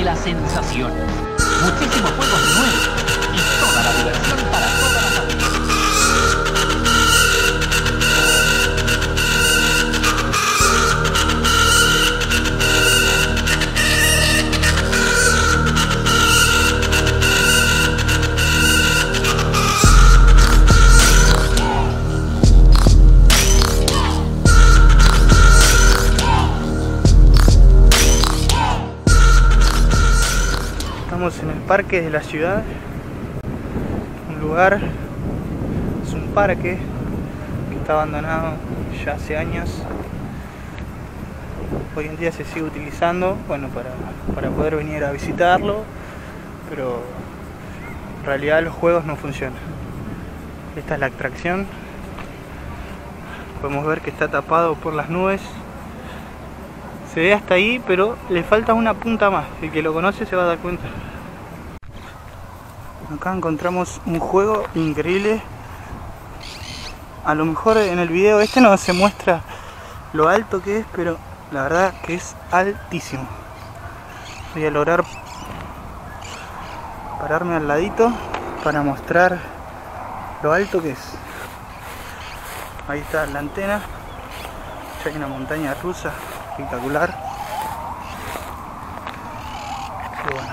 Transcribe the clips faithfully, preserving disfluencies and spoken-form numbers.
la sensación. Muchísimos juegos nuevos y toda la diversión para toda la familia. Estamos en el parque de la ciudad, un lugar, es un parque que está abandonado ya hace años. Hoy en día se sigue utilizando, bueno, para, para poder venir a visitarlo, pero en realidad los juegos no funcionan. Esta es la atracción, podemos ver que está tapado por las nubes. Se ve hasta ahí, pero le falta una punta más. El que lo conoce se va a dar cuenta. Acá encontramos un juego increíble. A lo mejor en el video este no se muestra lo alto que es, pero la verdad que es altísimo. Voy a lograr pararme al ladito para mostrar lo alto que es. Ahí está la antena. Ya hay una montaña rusa espectacular. Y bueno,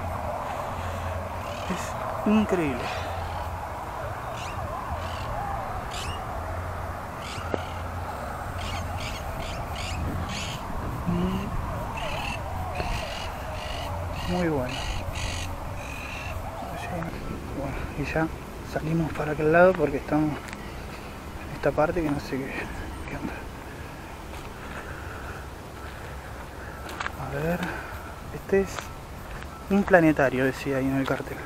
es increíble. Muy bueno. Bueno, y ya salimos para aquel lado porque estamos en esta parte que no sé qué, qué onda. A ver, este es un planetario, decía ahí en el cartel.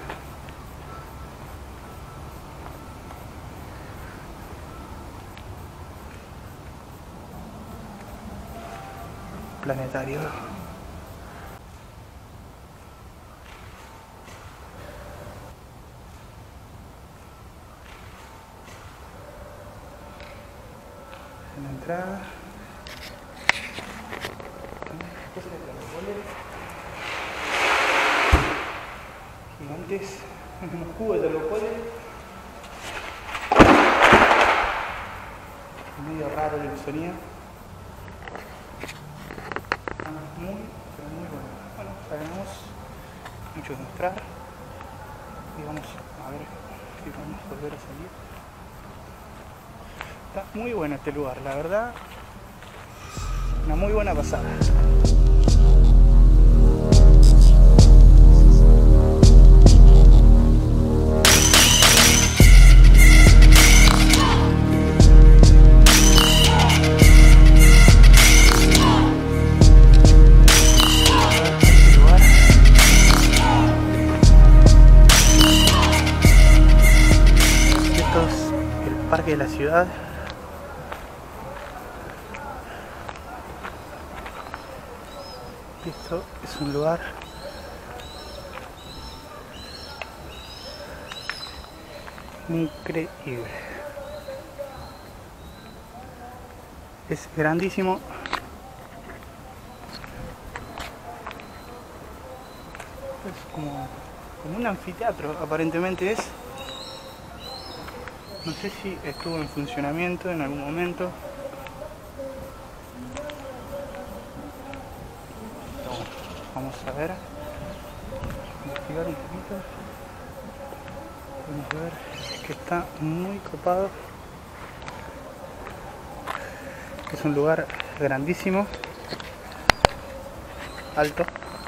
Planetario. En la entrada. Gigantes, un cubo de tergopoles. Medio raro el sonido. Ah, muy, pero muy bueno. Bueno, tenemos mucho que mostrar. Y vamos a ver si vamos a volver a salir. Está muy bueno este lugar, la verdad. Una muy buena pasada. Parque de la ciudad. Esto es un lugar increíble. Es grandísimo. Es como, como un anfiteatro, aparentemente es. No sé si estuvo en funcionamiento en algún momento. Vamos a ver, investigar un poquito. Podemos ver que está muy copado. Es un lugar grandísimo, alto.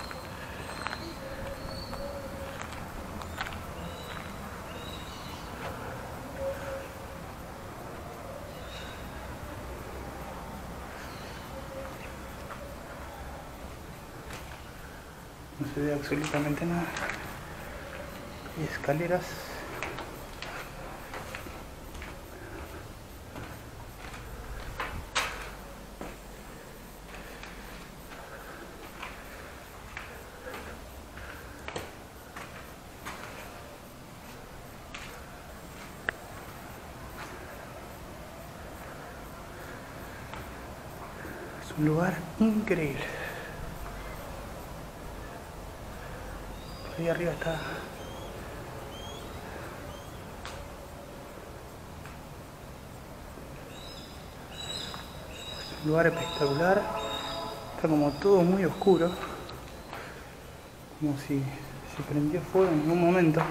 No se ve absolutamente nada. Hay escaleras. Es un lugar increíble. Ahí arriba está. Es un lugar espectacular. Está como todo muy oscuro. Como si se prendió fuego en algún momento.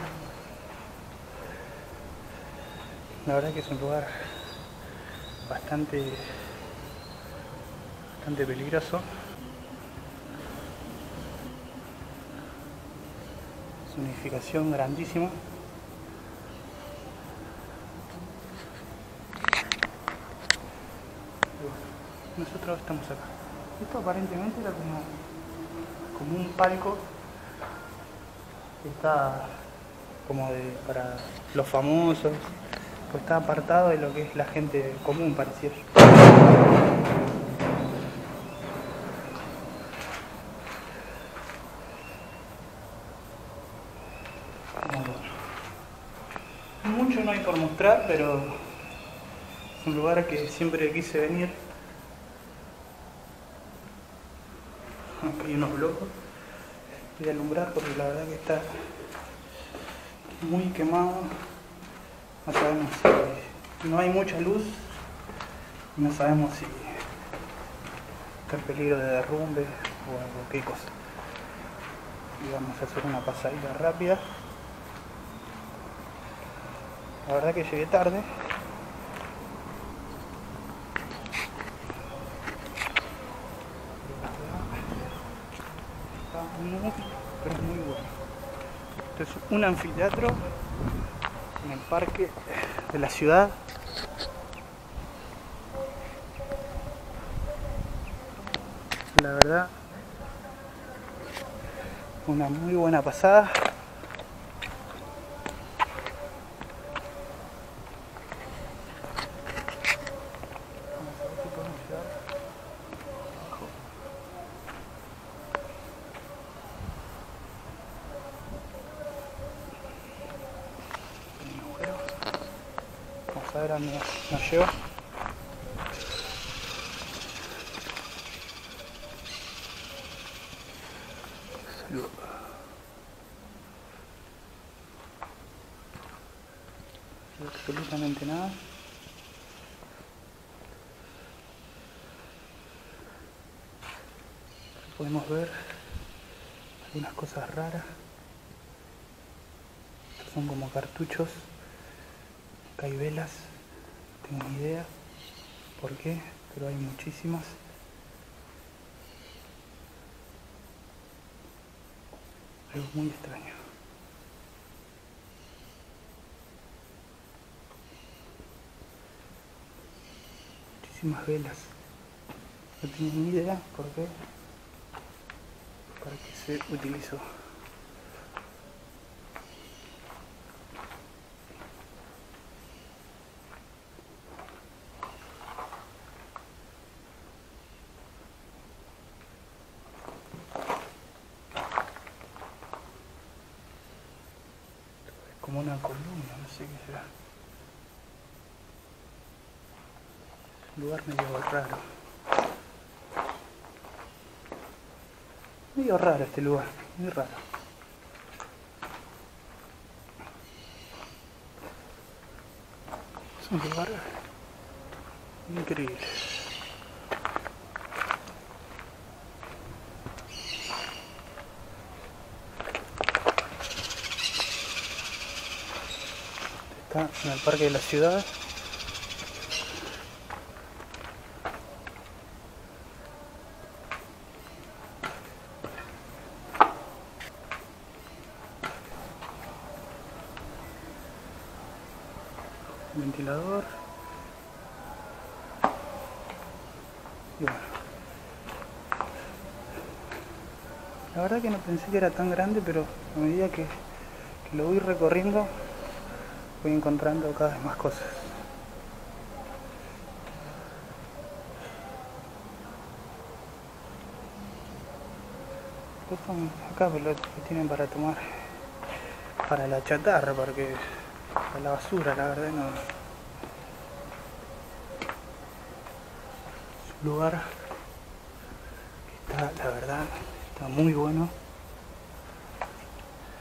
La verdad que es un lugar bastante, bastante peligroso. Es una edificación grandísima. Nosotros estamos acá. Esto aparentemente era como, como un palco que está como de, para los famosos, pues está apartado de lo que es la gente común, parecía. Mucho no hay por mostrar, pero es un lugar que siempre quise venir. Acá hay unos blocos. Voy a alumbrar porque la verdad que está muy quemado. No sabemos si no hay mucha luz. No sabemos si está en peligro de derrumbe o algo, qué cosa. Y vamos a hacer una pasadita rápida. La verdad que llegué tarde. Está muy, pero muy bueno. Esto es un anfiteatro en el parque de la ciudad. La verdad, una muy buena pasada. Vamos a ver a dónde nos lleva. Absolutamente nada. Podemos ver algunas cosas raras. Estos son como cartuchos. Acá hay velas. No tengo ni idea por qué, pero hay muchísimas. Algo muy extraño. Muchísimas velas. No tengo ni idea por qué. ¿Para qué se utilizó? Como una columna, no sé qué será. Un lugar medio raro. Medio raro este lugar, muy raro. Es un lugar increíble. Está en el parque de la ciudad. Ventilador. Y bueno. La verdad que no pensé que era tan grande, pero a medida que, que lo voy recorriendo voy encontrando cada vez más cosas. Acá lo, lo tienen para tomar, para la chatarra, porque para la basura, la verdad no. Es un lugar que está, la verdad, está muy bueno.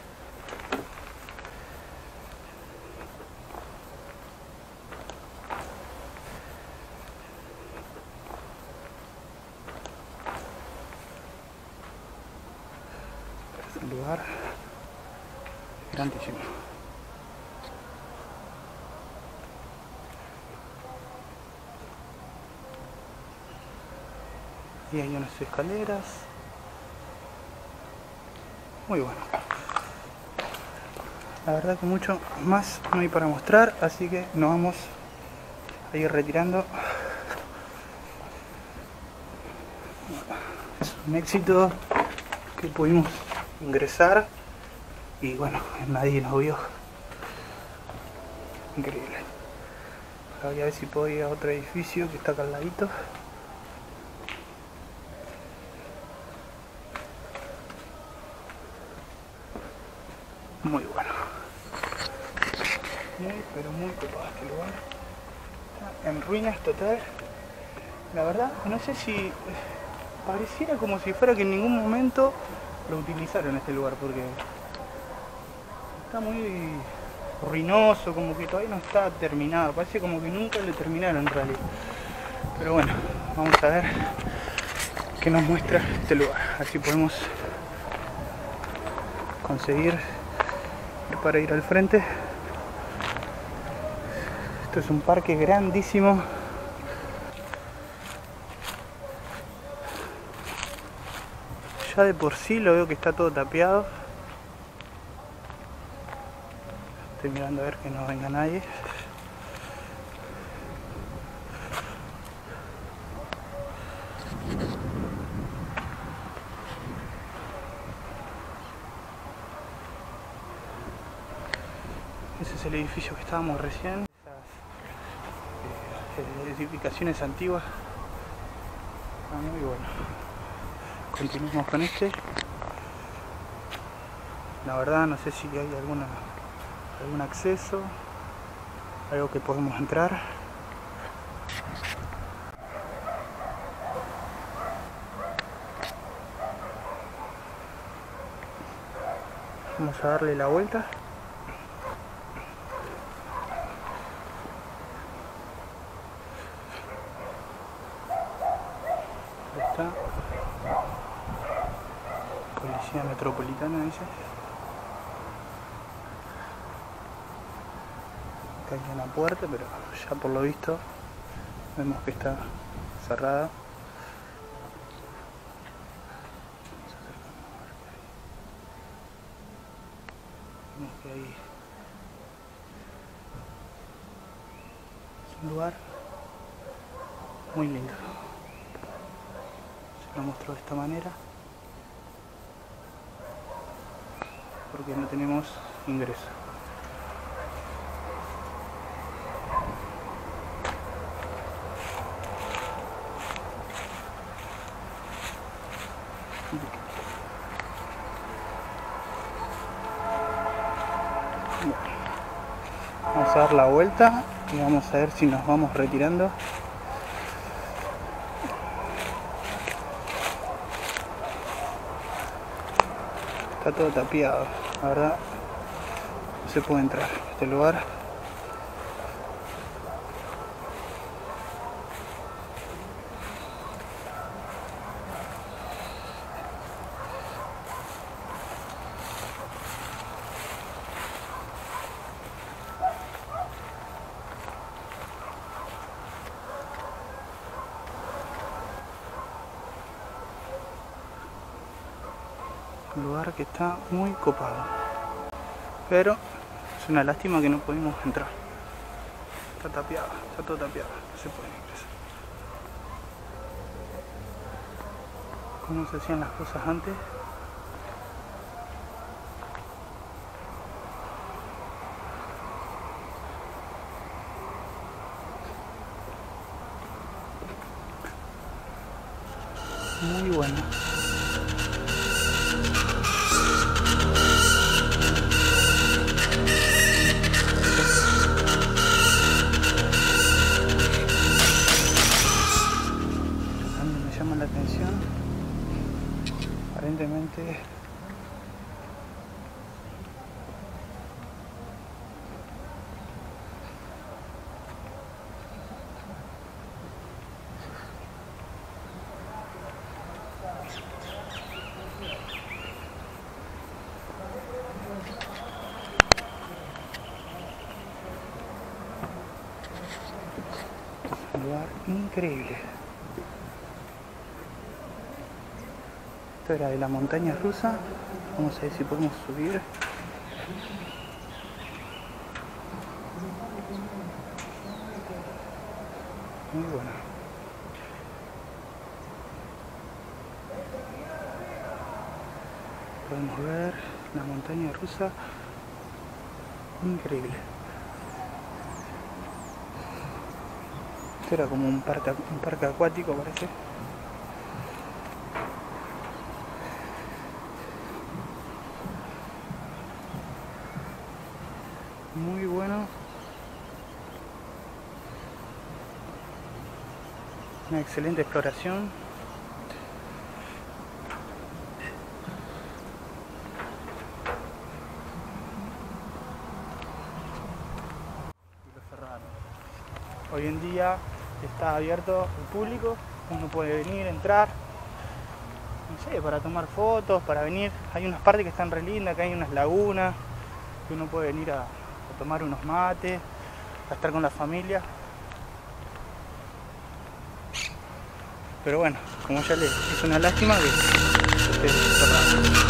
El lugar grandísimo. Y hay unas escaleras. Muy bueno. La verdad que mucho más no hay para mostrar, así que nos vamos a ir retirando. Es un éxito que pudimos ingresar y bueno, nadie nos vio. Increíble. Ahora voy a ver si puedo ir a otro edificio que está acá al ladito. Muy bueno. Muy, pero muy copado este lugar. Está en ruinas total. La verdad, no sé si... pareciera como si fuera que en ningún momento lo utilizaron este lugar, porque está muy ruinoso, como que todavía no está terminado. Parece como que nunca lo terminaron en realidad. Pero bueno, vamos a ver qué nos muestra este lugar. Así podemos conseguir ir para ir al frente. Esto es un parque grandísimo. Ya de por sí lo veo que está todo tapiado. Estoy mirando a ver que no venga nadie. Ese es el edificio que estábamos recién. Esas eh, edificaciones antiguas. Ah, muy bueno. Continuamos con este. La verdad no sé si hay alguna algún acceso, algo que podemos entrar. Vamos a darle la vuelta. Ahí está. Policía Metropolitana, dice. Acá hay una puerta, pero ya por lo visto vemos que está cerrada. Vemos que hay es un lugar muy lindo. Se lo muestro de esta manera porque no tenemos ingreso. Bueno, vamos a dar la vuelta y vamos a ver si nos vamos retirando. Está todo tapiado, la verdad no se puede entrar a este lugar. Un lugar que está muy copado, pero es una lástima que no pudimos entrar. Está tapiado, está todo tapiado, no se puede ingresar. ¿Cómo se hacían las cosas antes? Muy bueno. Me llama la atención. Aparentemente increíble. Esto era de la montaña rusa. Vamos a ver si podemos subir. Muy bueno. Podemos ver la montaña rusa. Increíble. Esto era como un parque, un parque acuático, parece. Muy bueno. Una excelente exploración. Hoy en día está abierto al público, uno puede venir, entrar, no sé, para tomar fotos, para venir. Hay unas partes que están re lindas, que hay unas lagunas, que uno puede venir a, a tomar unos mates, a estar con la familia. Pero bueno, como ya les es una lástima que esté cerrado.